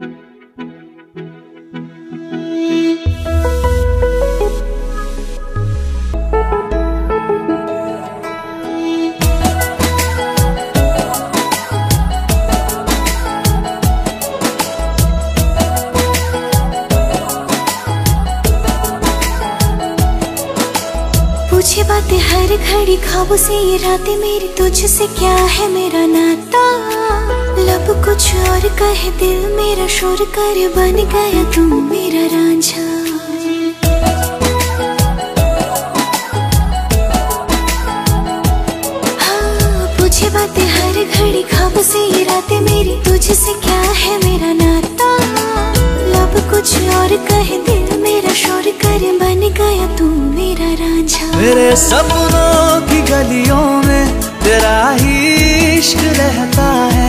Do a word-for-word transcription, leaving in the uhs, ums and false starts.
पूछे बातें हर घड़ी ख्वाबों से ये रातें मेरी, तुझसे क्या है मेरा नाता। लब कुछ और कहे दिल मेरा शोर कर, बन गया तू मेरा रांझा। हाँ पूछे बातें हर घड़ी ख्वाबों से ये रातें मेरी, तुझसे क्या है मेरा नाता। लब कुछ और कहे दिल मेरा शोर कर, बन गया तू मेरा रांझा। मेरे सपनों की गलियों में तेरा ही इश्क रहता है,